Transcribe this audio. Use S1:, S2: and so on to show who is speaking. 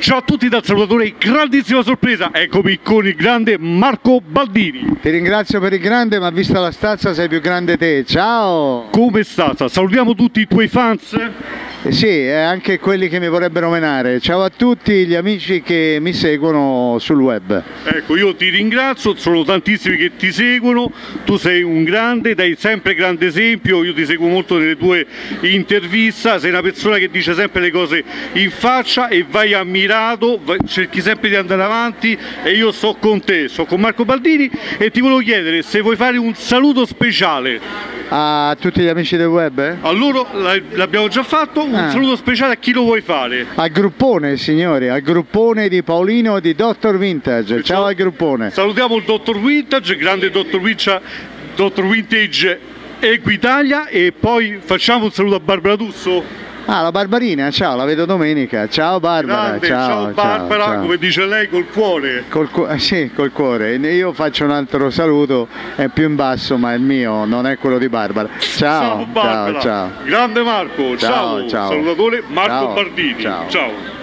S1: Ciao a tutti dal salutatore, grandissima sorpresa, eccomi con il grande Marco Baldini.
S2: Ti ringrazio per il grande, ma vista la stazza sei più grande te, ciao!
S1: Come sta? Salutiamo tutti i tuoi fans.
S2: Sì, e anche quelli che mi vorrebbero menare. Ciao a tutti gli amici che mi seguono sul web.
S1: Ecco, io ti ringrazio, sono tantissimi che ti seguono, tu sei un grande, dai sempre grande esempio, io ti seguo molto nelle tue interviste, sei una persona che dice sempre le cose in faccia e vai ammirato, cerchi sempre di andare avanti e io sto con te, sto con Marco Baldini e ti volevo chiedere se vuoi fare un saluto speciale.
S2: A tutti gli amici del web?
S1: A loro l'abbiamo già fatto, un saluto speciale a chi lo vuoi fare?
S2: Al gruppone, signori, al gruppone di Paolino di Dr. Vintage. Ciao al gruppone.
S1: Salutiamo il Dr. Vintage, grande Dr. Vintage Equitalia, e poi facciamo un saluto a Barbara Tusso.
S2: Ah, la Barbarina, ciao, la vedo domenica. Ciao Barbara.
S1: Grande, ciao Barbara, ciao. Come dice lei, col cuore.
S2: Sì, col cuore. Io faccio un altro saluto, è più in basso, ma il mio non è quello di Barbara. Ciao,
S1: Barbara.
S2: Ciao.
S1: Grande Marco, ciao.
S2: Ciao.
S1: Salutatore Marco
S2: Ciao.
S1: Baldini.
S2: Ciao.